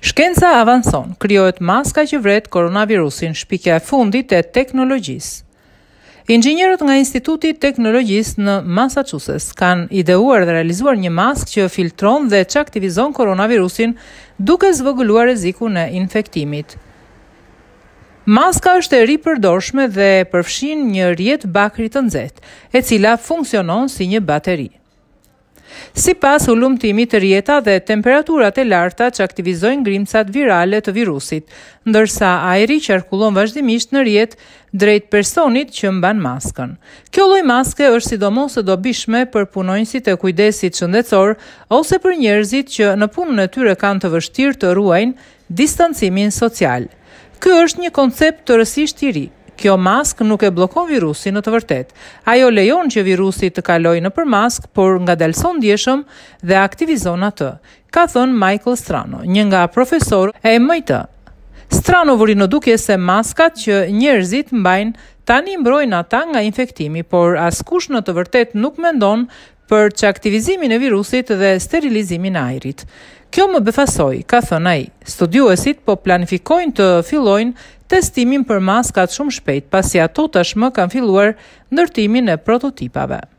Shkenca avanson, krijohet maska që vret koronavirusin, shpikja e fundit e teknologjisë. Inxhinierët nga Instituti i Teknologjisë në Massachusetts kanë ideuar dhe realizuar një maskë që filtron dhe çaktivizon koronavirusin duke zvogëluar rrezikun e infektimit. Maska është e ripërdorshme dhe përfshin një rrjet bakri të nxehtë, e cila funksionon si një bateri. Sipas ulumtimit, rrjeta dhe temperaturat e larta çaktivizojnë grimcat virale të virusit, ndërsa ajri qarkullon vazhdimisht në rrjet drejt personit që mban maskën. Kjo lloj maske është sidomos e dobishme për punonjësit e kujdesit shëndetësor ose për njerëzit që në punën e tyre kanë të vështirë të ruajnë distancimin social. Ky është një koncept tërësisht i ri. Kjo maskë nuk e bllokon virusin në të vërtetë. Ajo lejon që virusi të kalojë nëpër maskë, por ngadalson ndjeshëm dhe aktivizon atë, ka thënë Michael Strano, një nga profesorët e MIT. Strano vuri në dukje se maskat që njerëzit mbajnë tani mbrojnë ata nga infektimi, por askush në të vërtetë nuk mendon për çaktivizimin e virusit dhe sterilizimin e ajrit. Kjo më befasoi, ka thënë ai. Studiuesit po planifikojnë të fillojnë testimin për maskat shumë shpejt, pasi ato tashmë kanë filluar ndërtimin e prototipave.